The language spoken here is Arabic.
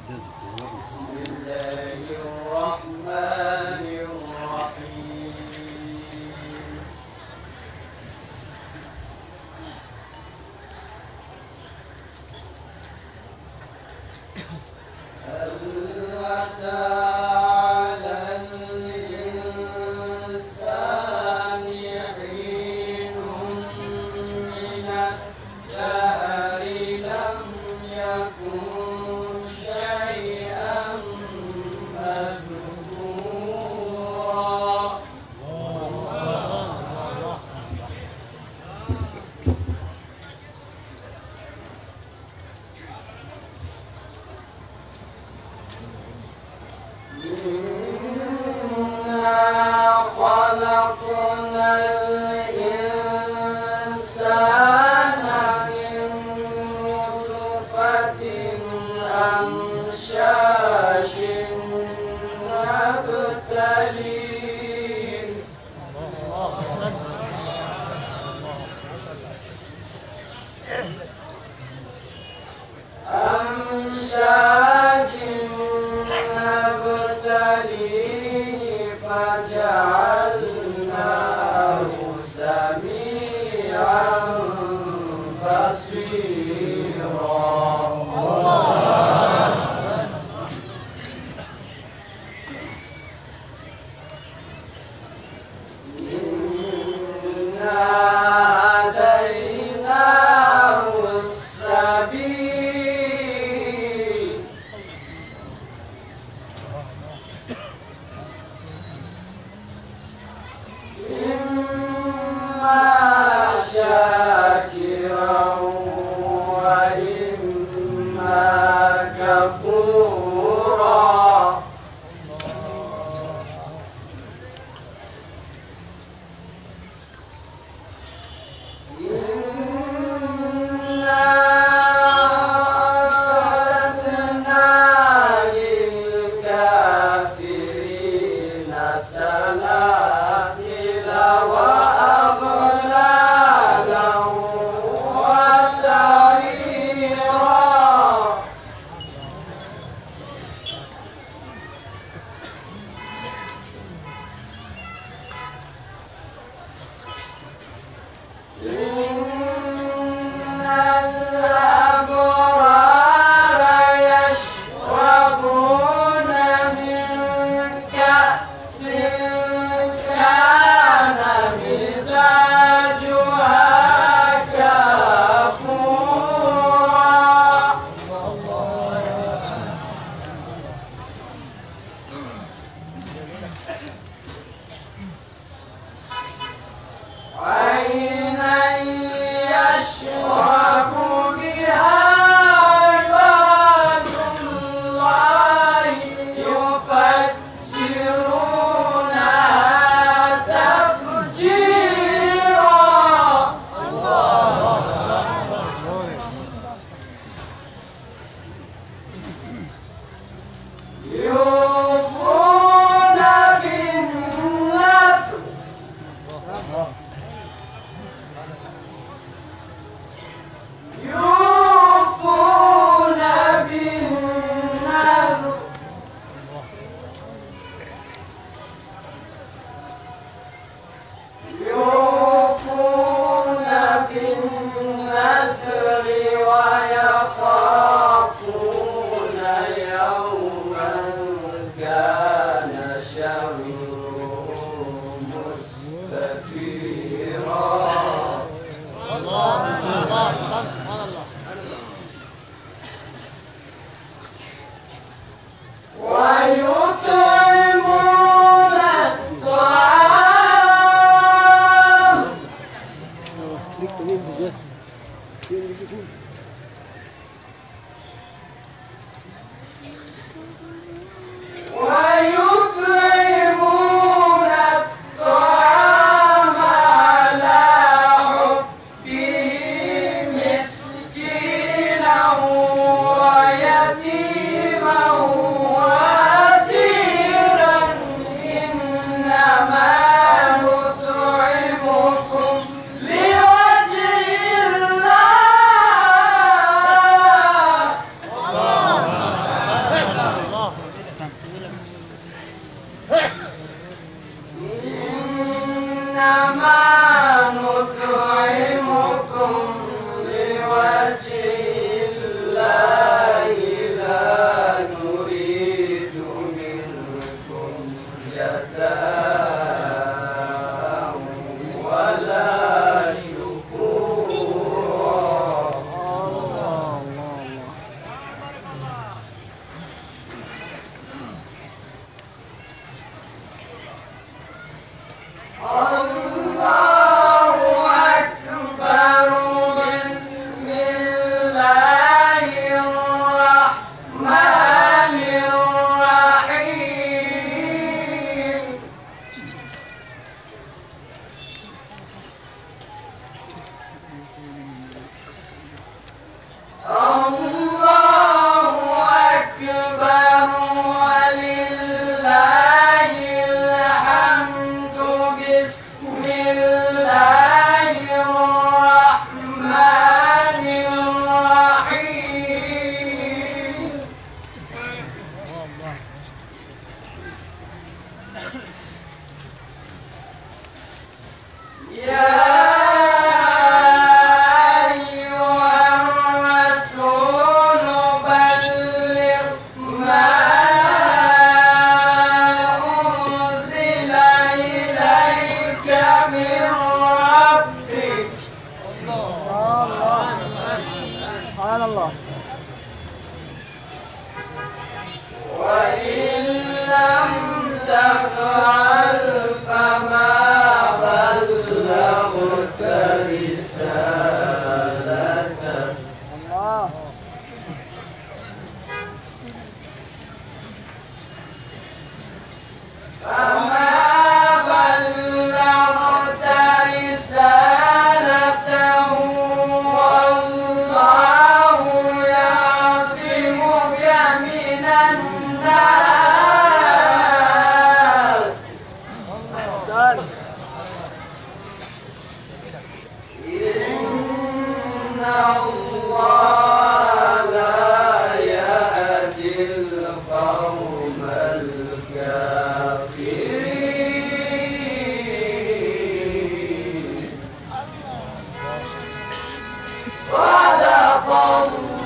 بسم الله الرحمن الرحيم هل أتى على الإنسان حين من الدهر لم يكن شيئا مذكورا إنا خلقنا الإنسان من نطفة أمشاج نبتليه أمشاج نبتليه فجعلناه سميعا بصيرا إنا هديناه السبيل إما شاكرا وإما كفورا إنا أعتدنا للكافرين سلاسل وأغلالا وسعيرا إن الأبرار يشربون من كأس كان مزاجها كافورا عينا يشرب بها عباد الله يفجرونها تفجيرا يوفون بالنذر يوفون بالنذر يوفون بالنذر ويخافون يوما كان شره مستطيرا ويطعمون الطعام ويطعمون الطعام على حبه مسكينا ويتيما وأسيرا إنما نطعمكم لوجه الله سبحان الله. وإن لم تفعل فما بلغت رسالته. الله. فما بلغت رسالته والله يعصمك من الناس. أحسن. إن الله لا يهدي القوم الكافرين. صدق الله.